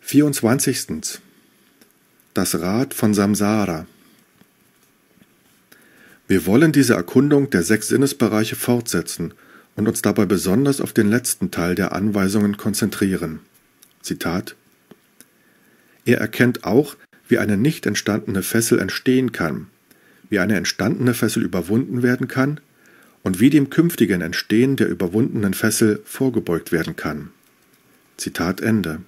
24. Das Rad von Samsara. Wir wollen diese Erkundung der 6 Sinnesbereiche fortsetzen und uns dabei besonders auf den letzten Teil der Anweisungen konzentrieren. Zitat: Er erkennt auch, wie eine nicht entstandene Fessel entstehen kann, wie eine entstandene Fessel überwunden werden kann und wie dem künftigen Entstehen der überwundenen Fessel vorgebeugt werden kann. Zitat Ende.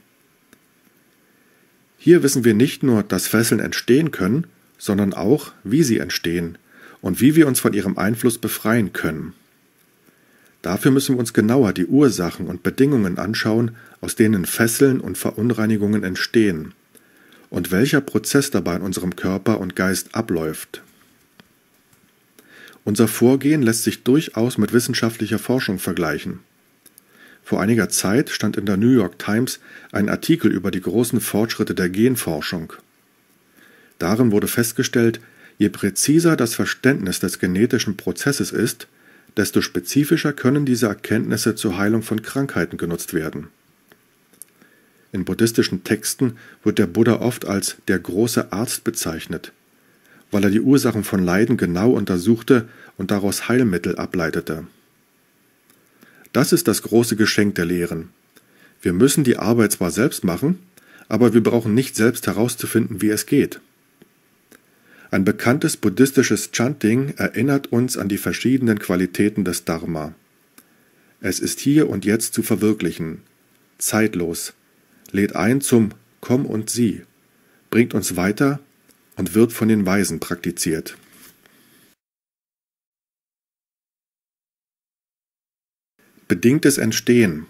Hier wissen wir nicht nur, dass Fesseln entstehen können, sondern auch, wie sie entstehen und wie wir uns von ihrem Einfluss befreien können. Dafür müssen wir uns genauer die Ursachen und Bedingungen anschauen, aus denen Fesseln und Verunreinigungen entstehen und welcher Prozess dabei in unserem Körper und Geist abläuft. Unser Vorgehen lässt sich durchaus mit wissenschaftlicher Forschung vergleichen. Vor einiger Zeit stand in der New York Times ein Artikel über die großen Fortschritte der Genforschung. Darin wurde festgestellt, je präziser das Verständnis des genetischen Prozesses ist, desto spezifischer können diese Erkenntnisse zur Heilung von Krankheiten genutzt werden. In buddhistischen Texten wird der Buddha oft als der große Arzt bezeichnet, weil er die Ursachen von Leiden genau untersuchte und daraus Heilmittel ableitete. Das ist das große Geschenk der Lehren. Wir müssen die Arbeit zwar selbst machen, aber wir brauchen nicht selbst herauszufinden, wie es geht. Ein bekanntes buddhistisches Chanting erinnert uns an die verschiedenen Qualitäten des Dharma. Es ist hier und jetzt zu verwirklichen, zeitlos, lädt ein zum Komm und Sieh, bringt uns weiter und wird von den Weisen praktiziert. Bedingtes Entstehen.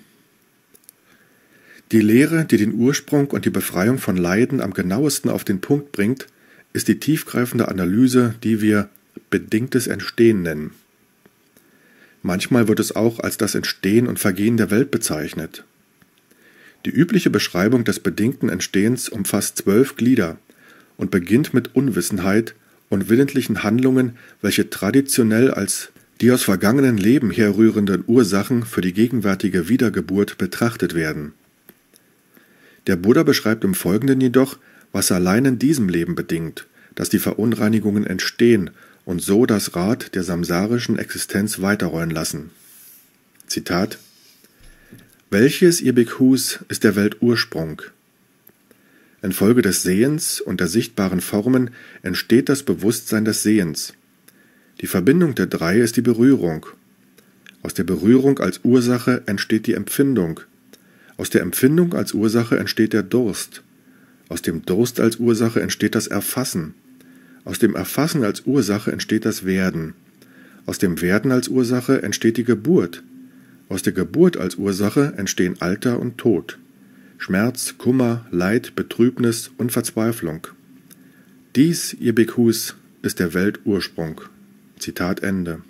Die Lehre, die den Ursprung und die Befreiung von Leiden am genauesten auf den Punkt bringt, ist die tiefgreifende Analyse, die wir bedingtes Entstehen nennen. Manchmal wird es auch als das Entstehen und Vergehen der Welt bezeichnet. Die übliche Beschreibung des bedingten Entstehens umfasst 12 Glieder und beginnt mit Unwissenheit und willentlichen Handlungen, welche traditionell als die aus vergangenen Leben herrührenden Ursachen für die gegenwärtige Wiedergeburt betrachtet werden. Der Buddha beschreibt im Folgenden jedoch, was allein in diesem Leben bedingt, dass die Verunreinigungen entstehen und so das Rad der samsarischen Existenz weiterrollen lassen. Zitat: Welches, ihr Bhikkhus, ist der Welt Ursprung? Infolge des Sehens und der sichtbaren Formen entsteht das Bewusstsein des Sehens. Die Verbindung der 3 ist die Berührung. Aus der Berührung als Ursache entsteht die Empfindung. Aus der Empfindung als Ursache entsteht der Durst. Aus dem Durst als Ursache entsteht das Erfassen. Aus dem Erfassen als Ursache entsteht das Werden. Aus dem Werden als Ursache entsteht die Geburt. Aus der Geburt als Ursache entstehen Alter und Tod, Schmerz, Kummer, Leid, Betrübnis und Verzweiflung. Dies, ihr Bhikkhus, ist der Welt Ursprung. Zitat Ende.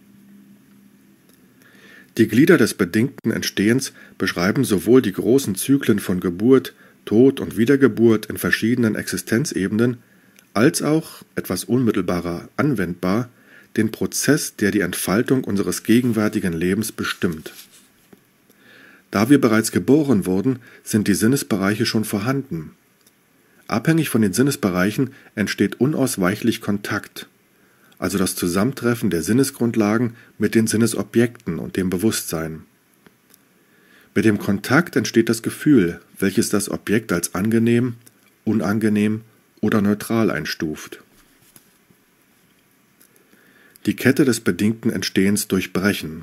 Die Glieder des bedingten Entstehens beschreiben sowohl die großen Zyklen von Geburt, Tod und Wiedergeburt in verschiedenen Existenzebenen, als auch, etwas unmittelbarer anwendbar, den Prozess, der die Entfaltung unseres gegenwärtigen Lebens bestimmt. Da wir bereits geboren wurden, sind die Sinnesbereiche schon vorhanden. Abhängig von den Sinnesbereichen entsteht unausweichlich Kontakt, also das Zusammentreffen der Sinnesgrundlagen mit den Sinnesobjekten und dem Bewusstsein. Mit dem Kontakt entsteht das Gefühl, welches das Objekt als angenehm, unangenehm oder neutral einstuft. Die Kette des bedingten Entstehens durchbrechen.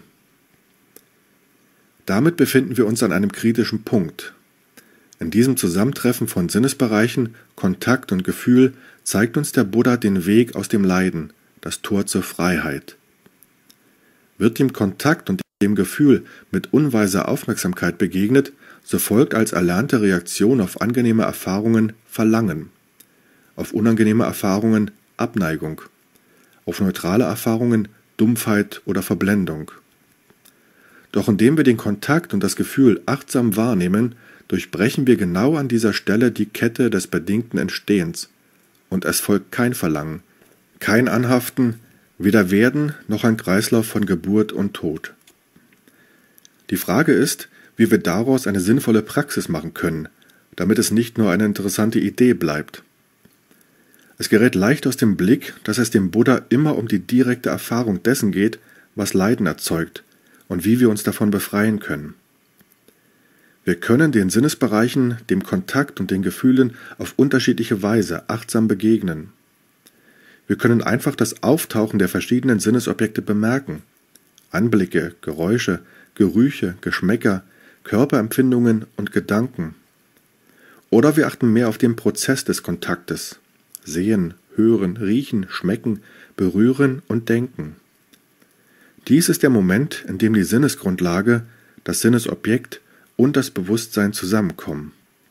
Damit befinden wir uns an einem kritischen Punkt. In diesem Zusammentreffen von Sinnesbereichen, Kontakt und Gefühl zeigt uns der Buddha den Weg aus dem Leiden, das Tor zur Freiheit. Wird dem Kontakt und dem Gefühl mit unweiser Aufmerksamkeit begegnet, so folgt als erlernte Reaktion auf angenehme Erfahrungen Verlangen, auf unangenehme Erfahrungen Abneigung, auf neutrale Erfahrungen Dumpfheit oder Verblendung. Doch indem wir den Kontakt und das Gefühl achtsam wahrnehmen, durchbrechen wir genau an dieser Stelle die Kette des bedingten Entstehens und es folgt kein Verlangen, kein Anhaften, weder Werden noch ein Kreislauf von Geburt und Tod. Die Frage ist, wie wir daraus eine sinnvolle Praxis machen können, damit es nicht nur eine interessante Idee bleibt. Es gerät leicht aus dem Blick, dass es dem Buddha immer um die direkte Erfahrung dessen geht, was Leiden erzeugt und wie wir uns davon befreien können. Wir können den Sinnesbereichen, dem Kontakt und den Gefühlen auf unterschiedliche Weise achtsam begegnen. Wir können einfach das Auftauchen der verschiedenen Sinnesobjekte bemerken. Anblicke, Geräusche, Gerüche, Geschmäcker, Körperempfindungen und Gedanken. Oder wir achten mehr auf den Prozess des Kontaktes. Sehen, hören, riechen, schmecken, berühren und denken. Dies ist der Moment, in dem die Sinnesgrundlage, das Sinnesobjekt und das Bewusstsein zusammenkommen.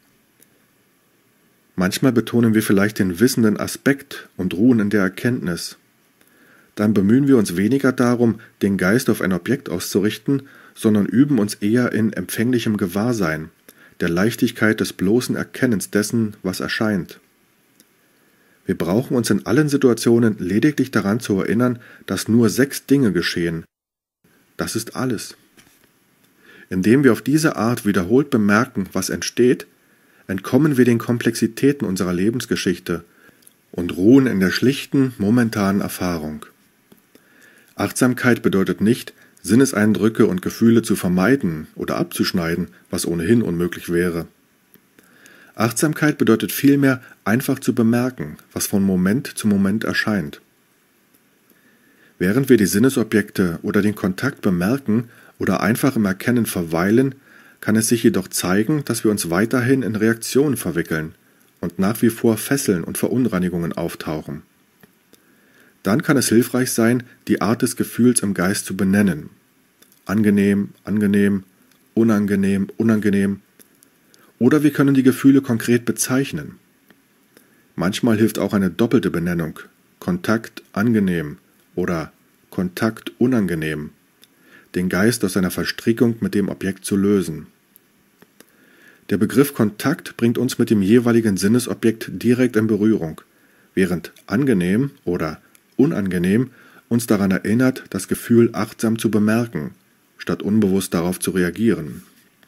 Manchmal betonen wir vielleicht den wissenden Aspekt und ruhen in der Erkenntnis. Dann bemühen wir uns weniger darum, den Geist auf ein Objekt auszurichten, sondern üben uns eher in empfänglichem Gewahrsein, der Leichtigkeit des bloßen Erkennens dessen, was erscheint. Wir brauchen uns in allen Situationen lediglich daran zu erinnern, dass nur 6 Dinge geschehen. Das ist alles. Indem wir auf diese Art wiederholt bemerken, was entsteht, entkommen wir den Komplexitäten unserer Lebensgeschichte und ruhen in der schlichten, momentanen Erfahrung. Achtsamkeit bedeutet nicht, Sinneseindrücke und Gefühle zu vermeiden oder abzuschneiden, was ohnehin unmöglich wäre. Achtsamkeit bedeutet vielmehr, einfach zu bemerken, was von Moment zu Moment erscheint. Während wir die Sinnesobjekte oder den Kontakt bemerken oder einfach im Erkennen verweilen, kann es sich jedoch zeigen, dass wir uns weiterhin in Reaktionen verwickeln und nach wie vor Fesseln und Verunreinigungen auftauchen. Dann kann es hilfreich sein, die Art des Gefühls im Geist zu benennen. Angenehm, angenehm, unangenehm, unangenehm. Oder wir können die Gefühle konkret bezeichnen. Manchmal hilft auch eine doppelte Benennung, Kontakt angenehm oder Kontakt unangenehm, den Geist aus seiner Verstrickung mit dem Objekt zu lösen. Der Begriff Kontakt bringt uns mit dem jeweiligen Sinnesobjekt direkt in Berührung, während angenehm oder unangenehm uns daran erinnert, das Gefühl achtsam zu bemerken, statt unbewusst darauf zu reagieren.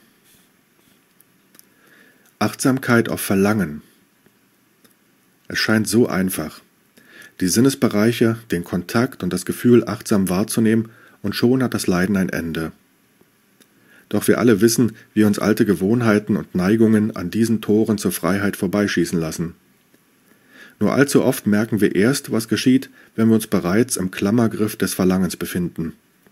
Achtsamkeit auf Verlangen. Es scheint so einfach, die Sinnesbereiche, den Kontakt und das Gefühl achtsam wahrzunehmen, und schon hat das Leiden ein Ende. Doch wir alle wissen, wie uns alte Gewohnheiten und Neigungen an diesen Toren zur Freiheit vorbeischießen lassen. Nur allzu oft merken wir erst, was geschieht, wenn wir uns bereits im Klammergriff des Verlangens befinden.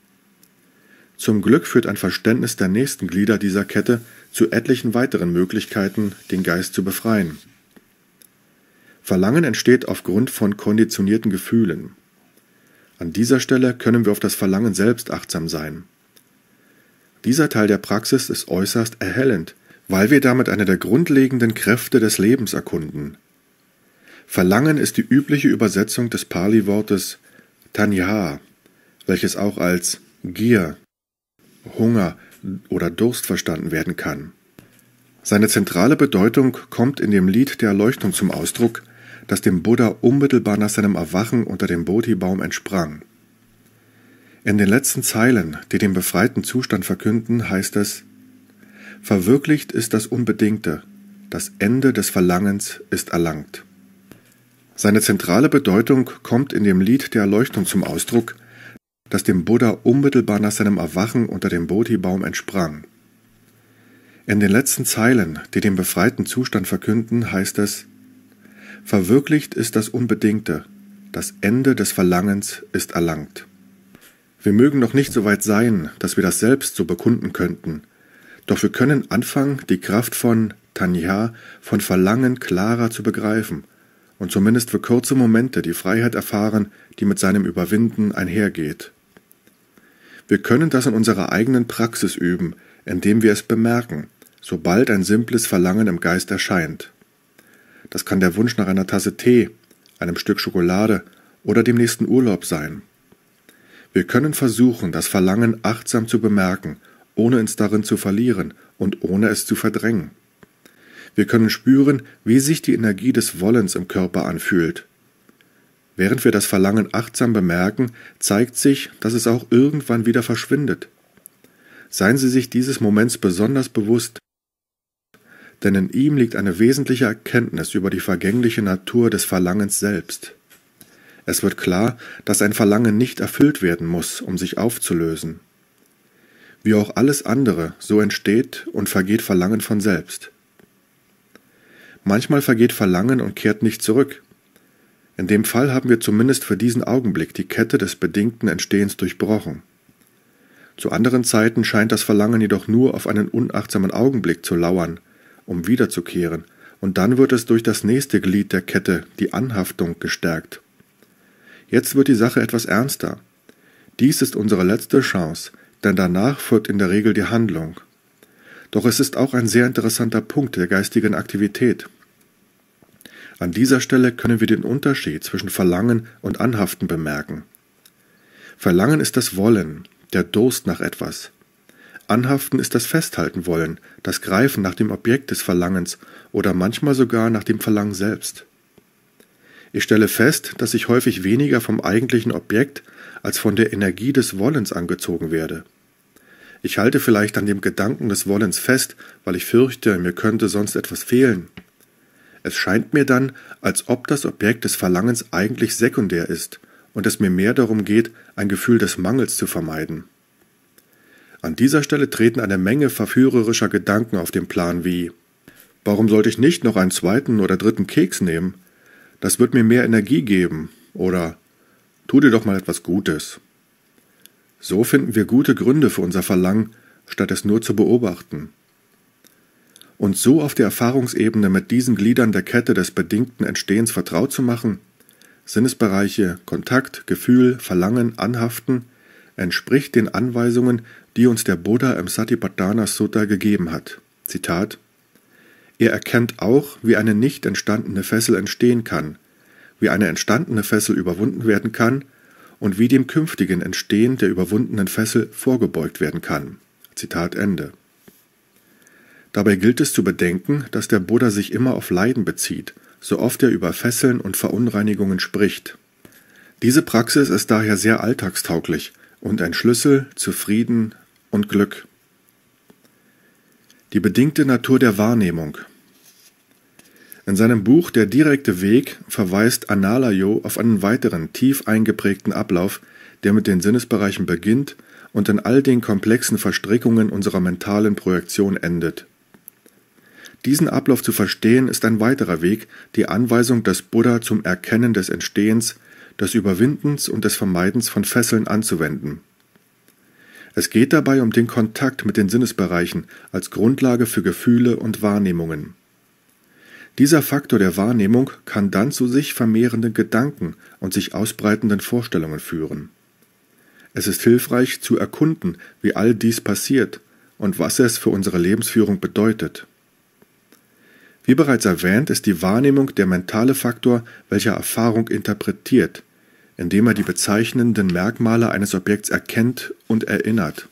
Zum Glück führt ein Verständnis der nächsten Glieder dieser Kette zu etlichen weiteren Möglichkeiten, den Geist zu befreien. Verlangen entsteht aufgrund von konditionierten Gefühlen. An dieser Stelle können wir auf das Verlangen selbst achtsam sein. Dieser Teil der Praxis ist äußerst erhellend, weil wir damit eine der grundlegenden Kräfte des Lebens erkunden. Verlangen ist die übliche Übersetzung des Pali-Wortes Tanha, welches auch als Gier, Hunger oder Durst verstanden werden kann. Seine zentrale Bedeutung kommt in dem Lied der Erleuchtung zum Ausdruck, das dem Buddha unmittelbar nach seinem Erwachen unter dem Bodhi-Baum entsprang. In den letzten Zeilen, die den befreiten Zustand verkünden, heißt es: Verwirklicht ist das Unbedingte, das Ende des Verlangens ist erlangt. Seine zentrale Bedeutung kommt in dem Lied der Erleuchtung zum Ausdruck, das dem Buddha unmittelbar nach seinem Erwachen unter dem Bodhi-Baum entsprang. In den letzten Zeilen, die den befreiten Zustand verkünden, heißt es: Verwirklicht ist das Unbedingte, das Ende des Verlangens ist erlangt. Wir mögen noch nicht so weit sein, dass wir das selbst so bekunden könnten, doch wir können anfangen, die Kraft von Tanha, von Verlangen klarer zu begreifen und zumindest für kurze Momente die Freiheit erfahren, die mit seinem Überwinden einhergeht. Wir können das in unserer eigenen Praxis üben, indem wir es bemerken, sobald ein simples Verlangen im Geist erscheint. Das kann der Wunsch nach einer Tasse Tee, einem Stück Schokolade oder dem nächsten Urlaub sein. Wir können versuchen, das Verlangen achtsam zu bemerken, ohne uns darin zu verlieren und ohne es zu verdrängen. Wir können spüren, wie sich die Energie des Wollens im Körper anfühlt. Während wir das Verlangen achtsam bemerken, zeigt sich, dass es auch irgendwann wieder verschwindet. Seien Sie sich dieses Moments besonders bewusst, denn in ihm liegt eine wesentliche Erkenntnis über die vergängliche Natur des Verlangens selbst. Es wird klar, dass ein Verlangen nicht erfüllt werden muss, um sich aufzulösen. Wie auch alles andere, so entsteht und vergeht Verlangen von selbst. Manchmal vergeht Verlangen und kehrt nicht zurück. In dem Fall haben wir zumindest für diesen Augenblick die Kette des bedingten Entstehens durchbrochen. Zu anderen Zeiten scheint das Verlangen jedoch nur auf einen unachtsamen Augenblick zu lauern, um wiederzukehren, und dann wird es durch das nächste Glied der Kette, die Anhaftung, gestärkt. Jetzt wird die Sache etwas ernster. Dies ist unsere letzte Chance, denn danach folgt in der Regel die Handlung. Doch es ist auch ein sehr interessanter Punkt der geistigen Aktivität. An dieser Stelle können wir den Unterschied zwischen Verlangen und Anhaften bemerken. Verlangen ist das Wollen, der Durst nach etwas. Anhaften ist das Festhalten wollen, das Greifen nach dem Objekt des Verlangens oder manchmal sogar nach dem Verlangen selbst. Ich stelle fest, dass ich häufig weniger vom eigentlichen Objekt als von der Energie des Wollens angezogen werde. Ich halte vielleicht an dem Gedanken des Wollens fest, weil ich fürchte, mir könnte sonst etwas fehlen. Es scheint mir dann, als ob das Objekt des Verlangens eigentlich sekundär ist und es mir mehr darum geht, ein Gefühl des Mangels zu vermeiden. An dieser Stelle treten eine Menge verführerischer Gedanken auf den Plan wie: Warum sollte ich nicht noch einen zweiten oder dritten Keks nehmen? Das wird mir mehr Energie geben. Oder tu dir doch mal etwas Gutes. So finden wir gute Gründe für unser Verlangen, statt es nur zu beobachten. Und so auf der Erfahrungsebene mit diesen Gliedern der Kette des bedingten Entstehens vertraut zu machen, Sinnesbereiche Kontakt, Gefühl, Verlangen, Anhaften, entspricht den Anweisungen, die uns der Buddha im Satipatthana Sutta gegeben hat. Zitat: Er erkennt auch, wie eine nicht entstandene Fessel entstehen kann, wie eine entstandene Fessel überwunden werden kann und wie dem künftigen Entstehen der überwundenen Fessel vorgebeugt werden kann. Zitat Ende. Dabei gilt es zu bedenken, dass der Buddha sich immer auf Leiden bezieht, so oft er über Fesseln und Verunreinigungen spricht. Diese Praxis ist daher sehr alltagstauglich und ein Schlüssel zu Frieden und Glück. Die bedingte Natur der Wahrnehmung. In seinem Buch Der direkte Weg verweist Analayo auf einen weiteren tief eingeprägten Ablauf, der mit den Sinnesbereichen beginnt und in all den komplexen Verstrickungen unserer mentalen Projektion endet. Diesen Ablauf zu verstehen ist ein weiterer Weg, die Anweisung des Buddha zum Erkennen des Entstehens, des Überwindens und des Vermeidens von Fesseln anzuwenden. Es geht dabei um den Kontakt mit den Sinnesbereichen als Grundlage für Gefühle und Wahrnehmungen. Dieser Faktor der Wahrnehmung kann dann zu sich vermehrenden Gedanken und sich ausbreitenden Vorstellungen führen. Es ist hilfreich zu erkunden, wie all dies passiert und was es für unsere Lebensführung bedeutet. Wie bereits erwähnt, ist die Wahrnehmung der mentale Faktor, welcher Erfahrung interpretiert, indem er die bezeichnenden Merkmale eines Objekts erkennt und erinnert.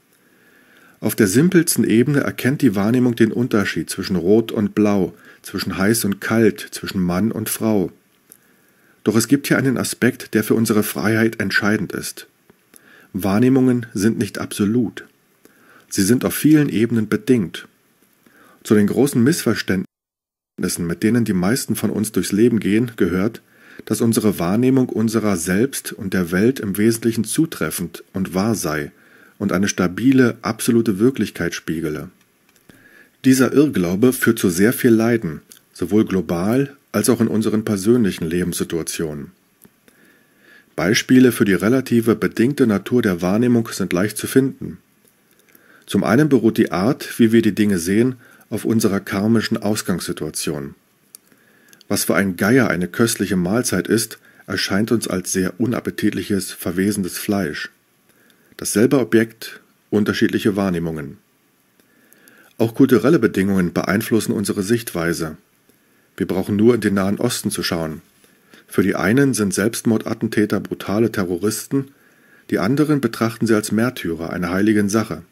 Auf der simpelsten Ebene erkennt die Wahrnehmung den Unterschied zwischen Rot und Blau, zwischen heiß und kalt, zwischen Mann und Frau. Doch es gibt hier einen Aspekt, der für unsere Freiheit entscheidend ist. Wahrnehmungen sind nicht absolut. Sie sind auf vielen Ebenen bedingt. Zu den großen Missverständnissen, mit denen die meisten von uns durchs Leben gehen, gehört, dass unsere Wahrnehmung unserer selbst und der Welt im Wesentlichen zutreffend und wahr sei und eine stabile, absolute Wirklichkeit spiegele. Dieser Irrglaube führt zu sehr viel Leiden, sowohl global als auch in unseren persönlichen Lebenssituationen. Beispiele für die relative, bedingte Natur der Wahrnehmung sind leicht zu finden. Zum einen beruht die Art, wie wir die Dinge sehen, auf unserer karmischen Ausgangssituation. Was für ein Geier eine köstliche Mahlzeit ist, erscheint uns als sehr unappetitliches, verwesendes Fleisch. Dasselbe Objekt, unterschiedliche Wahrnehmungen. Auch kulturelle Bedingungen beeinflussen unsere Sichtweise. Wir brauchen nur in den Nahen Osten zu schauen. Für die einen sind Selbstmordattentäter brutale Terroristen, die anderen betrachten sie als Märtyrer, eine heilige Sache.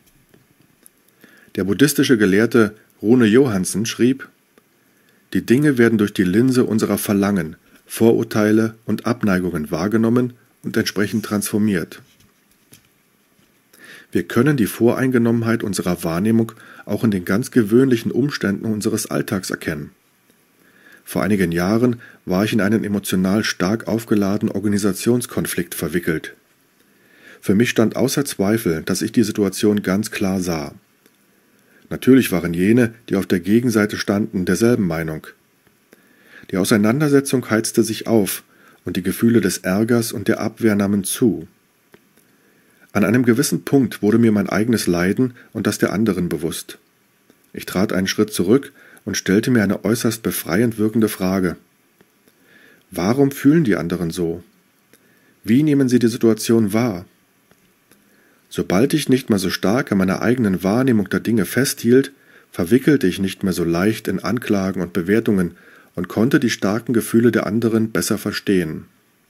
Der buddhistische Gelehrte Rune Johansson schrieb: Die Dinge werden durch die Linse unserer Verlangen, Vorurteile und Abneigungen wahrgenommen und entsprechend transformiert. Wir können die Voreingenommenheit unserer Wahrnehmung auch in den ganz gewöhnlichen Umständen unseres Alltags erkennen. Vor einigen Jahren war ich in einen emotional stark aufgeladenen Organisationskonflikt verwickelt. Für mich stand außer Zweifel, dass ich die Situation ganz klar sah. Natürlich waren jene, die auf der Gegenseite standen, derselben Meinung. Die Auseinandersetzung heizte sich auf und die Gefühle des Ärgers und der Abwehr nahmen zu. An einem gewissen Punkt wurde mir mein eigenes Leiden und das der anderen bewusst. Ich trat einen Schritt zurück und stellte mir eine äußerst befreiend wirkende Frage. Warum fühlen die anderen so? Wie nehmen sie die Situation wahr? Sobald ich nicht mehr so stark an meiner eigenen Wahrnehmung der Dinge festhielt, verwickelte ich nicht mehr so leicht in Anklagen und Bewertungen und konnte die starken Gefühle der anderen besser verstehen.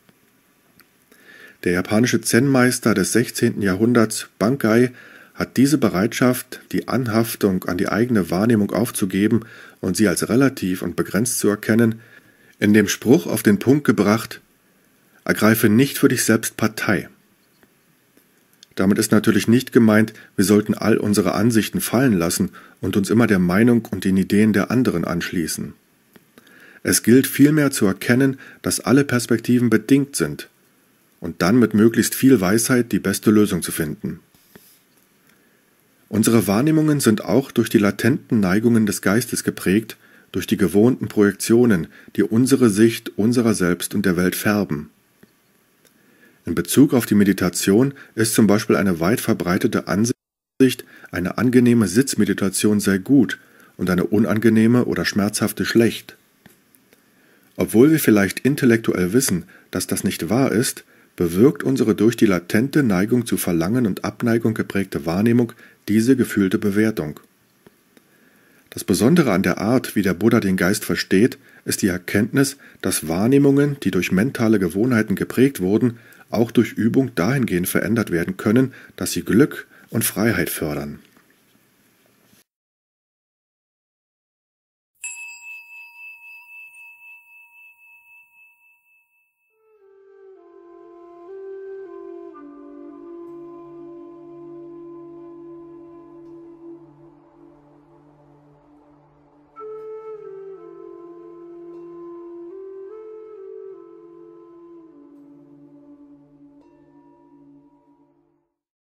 Der japanische Zen-Meister des 16. Jahrhunderts, Bankai, hat diese Bereitschaft, die Anhaftung an die eigene Wahrnehmung aufzugeben und sie als relativ und begrenzt zu erkennen, in dem Spruch auf den Punkt gebracht: Ergreife nicht für dich selbst Partei. Damit ist natürlich nicht gemeint, wir sollten all unsere Ansichten fallen lassen und uns immer der Meinung und den Ideen der anderen anschließen. Es gilt vielmehr zu erkennen, dass alle Perspektiven bedingt sind und dann mit möglichst viel Weisheit die beste Lösung zu finden. Unsere Wahrnehmungen sind auch durch die latenten Neigungen des Geistes geprägt, durch die gewohnten Projektionen, die unsere Sicht unserer selbst und der Welt färben. In Bezug auf die Meditation ist zum Beispiel eine weit verbreitete Ansicht, eine angenehme Sitzmeditation sei gut und eine unangenehme oder schmerzhafte schlecht. Obwohl wir vielleicht intellektuell wissen, dass das nicht wahr ist, bewirkt unsere durch die latente Neigung zu Verlangen und Abneigung geprägte Wahrnehmung diese gefühlte Bewertung. Das Besondere an der Art, wie der Buddha den Geist versteht, ist die Erkenntnis, dass Wahrnehmungen, die durch mentale Gewohnheiten geprägt wurden, auch durch Übung dahingehend verändert werden können, dass sie Glück und Freiheit fördern.